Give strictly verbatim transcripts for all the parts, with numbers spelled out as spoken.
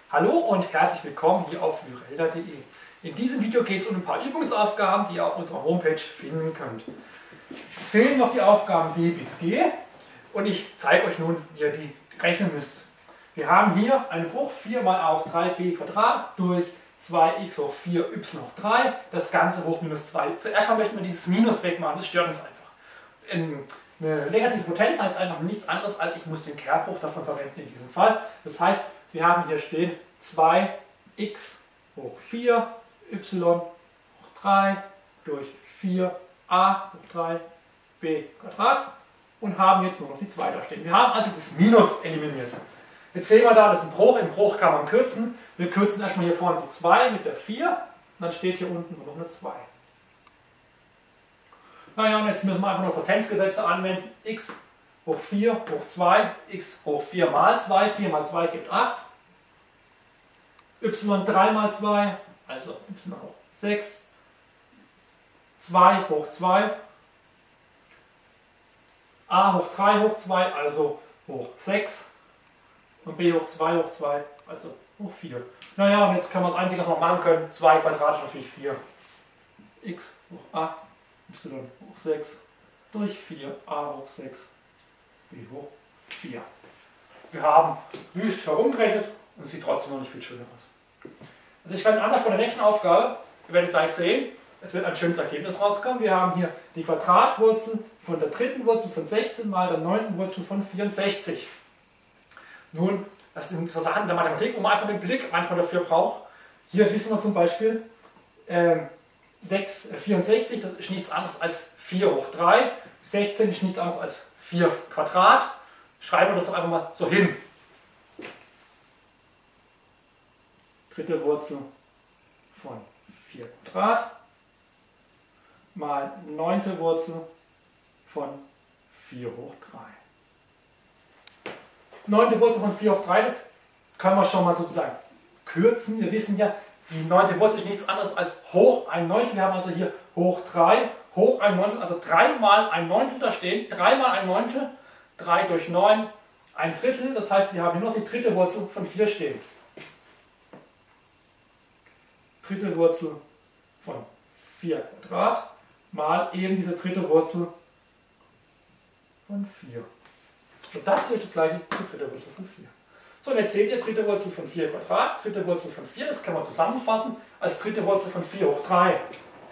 Hallo und herzlich willkommen hier auf lyrelda punkt de. In diesem Video geht es um ein paar Übungsaufgaben, die ihr auf unserer Homepage finden könnt. Es fehlen noch die Aufgaben D bis G und ich zeige euch nun, wie ihr die rechnen müsst. Wir haben hier einen Bruch vier mal a hoch drei b Quadrat durch zwei x hoch vier y hoch drei, das Ganze hoch minus zwei. Zuerst mal möchten wir dieses Minus wegmachen, das stört uns einfach. Eine negative Potenz heißt einfach nichts anderes, als ich muss den Kehrbruch davon verwenden in diesem Fall. Das heißt, wir haben hier stehen zwei x hoch vier y hoch drei durch vier a hoch drei b Quadrat und haben jetzt nur noch die zwei da stehen. Wir haben also das Minus eliminiert. Jetzt sehen wir da, das ist ein Bruch. Im Bruch kann man kürzen. Wir kürzen erstmal hier vorne die zwei mit der vier und dann steht hier unten nur noch eine zwei. Naja, und jetzt müssen wir einfach noch Potenzgesetze anwenden. X hoch vier hoch zwei, x hoch vier mal zwei, vier mal zwei gibt acht. Y drei mal zwei, also y hoch sechs. zwei hoch zwei. A hoch drei hoch zwei, also hoch sechs. Und b hoch zwei hoch zwei, also hoch vier. Naja, und jetzt können wir das Einzige, was wir machen können, zwei quadratisch natürlich vier. X hoch acht. Y hoch sechs durch vier, a hoch sechs, b hoch vier. Wir haben wüst herumgerechnet und es sieht trotzdem noch nicht viel schöner aus. Das ist ganz anders bei der nächsten Aufgabe. Ihr werdet gleich sehen, es wird ein schönes Ergebnis rauskommen. Wir haben hier die Quadratwurzel von der dritten Wurzel von sechzehn mal der neunten Wurzel von vierundsechzig. Nun, das sind so Sachen der Mathematik, wo man einfach den Blick manchmal dafür braucht. Hier wissen wir zum Beispiel, ähm, sechs, vierundsechzig, das ist nichts anderes als vier hoch drei. sechzehn ist nichts anderes als vier Quadrat. Schreiben wir das doch einfach mal so hin. Dritte Wurzel von vier Quadrat mal neunte Wurzel von vier hoch drei. Neunte Wurzel von vier hoch drei, das können wir schon mal sozusagen kürzen. Wir wissen ja, die neunte Wurzel ist nichts anderes als hoch ein Neuntel. Wir haben also hier hoch drei, hoch ein Neuntel, also drei mal ein Neuntel da stehen. drei mal ein Neuntel, drei durch neun, ein Drittel. Das heißt, wir haben hier noch die dritte Wurzel von vier stehen. Dritte Wurzel von vier Quadrat mal eben diese dritte Wurzel von vier. Und das hier ist das gleiche wie die dritte Wurzel von vier. So, und jetzt seht ihr, dritte Wurzel von vier Quadrat, dritte Wurzel von vier, das kann man zusammenfassen als dritte Wurzel von vier hoch drei.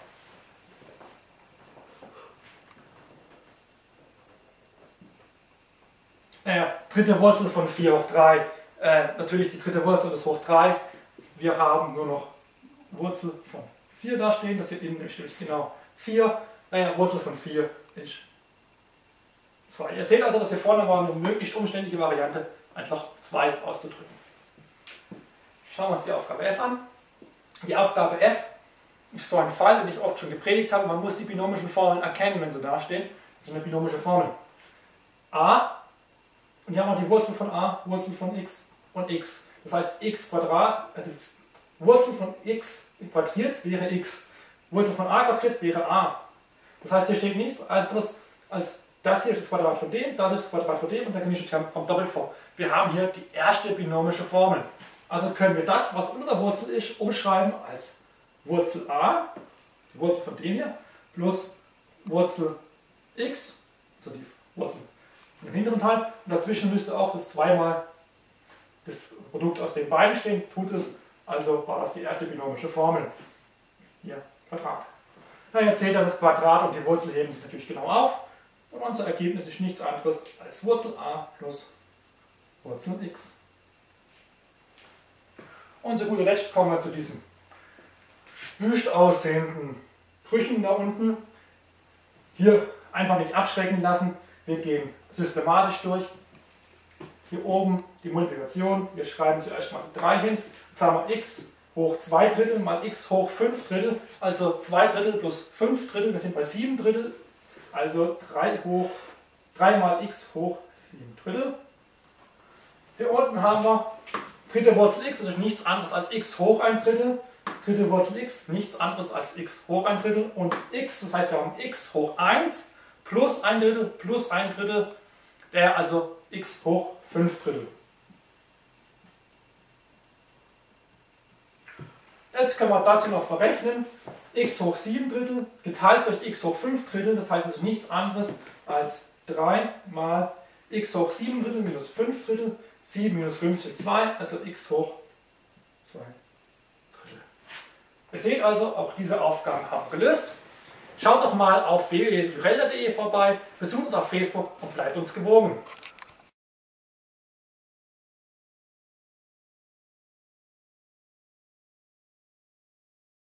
Naja, dritte Wurzel von vier hoch drei, äh, natürlich die dritte Wurzel ist hoch drei. Wir haben nur noch Wurzel von vier da stehen, das hier innen ist nämlich genau vier. Naja, Wurzel von vier ist zwei. Ihr seht also, dass hier vorne war eine möglichst umständliche Variante, einfach zwei auszudrücken. Schauen wir uns die Aufgabe F an. Die Aufgabe F ist so ein Fall, den ich oft schon gepredigt habe. Man muss die binomischen Formeln erkennen, wenn sie da stehen. Das ist eine binomische Formel. A, und hier haben wir die Wurzel von a, Wurzel von x und x. Das heißt, x Quadrat, also Wurzel von x quadriert wäre x. Wurzel von a quadriert wäre a. Das heißt, hier steht nichts anderes als das hier ist das Quadrat von dem, das ist das Quadrat von dem und der gemischte Term kommt doppelt vor. Wir haben hier die erste binomische Formel. Also können wir das, was unter der Wurzel ist, umschreiben als Wurzel a, die Wurzel von dem hier, plus Wurzel x, also die Wurzel im hinteren Teil. Und dazwischen müsste auch das zweimal das Produkt aus den beiden stehen, tut es. Also war das die erste binomische Formel. Hier, Quadrat. Na, jetzt seht ihr, das Quadrat und die Wurzel heben sich natürlich genau auf. Und unser Ergebnis ist nichts anderes als Wurzel a plus Wurzel x. Und zu guter Letzt kommen wir zu diesen wüst aussehenden Brüchen da unten. Hier einfach nicht abschrecken lassen. Wir gehen systematisch durch. Hier oben die Multiplikation. Wir schreiben zuerst mal drei hin. Jetzt haben wir x hoch zwei Drittel mal x hoch fünf Drittel. Also zwei Drittel plus fünf Drittel. Wir sind bei sieben Drittel. Also drei hoch drei mal x hoch sieben Drittel. Hier unten haben wir dritte Wurzel x, das ist nichts anderes als x hoch ein Drittel. Dritte Wurzel x, nichts anderes als x hoch ein Drittel. Und x, das heißt wir haben x hoch eins plus ein Drittel plus ein Drittel, wäre also x hoch fünf Drittel. Jetzt können wir das hier noch verrechnen. X hoch sieben Drittel geteilt durch x hoch fünf Drittel, das heißt also nichts anderes als drei mal x hoch sieben Drittel minus fünf Drittel. sieben minus fünf sind zwei, also x hoch zwei Drittel. Ihr seht also, auch diese Aufgaben haben wir gelöst. Schaut doch mal auf w w w punkt jurelder punkt de vorbei, besucht uns auf Facebook und bleibt uns gewogen.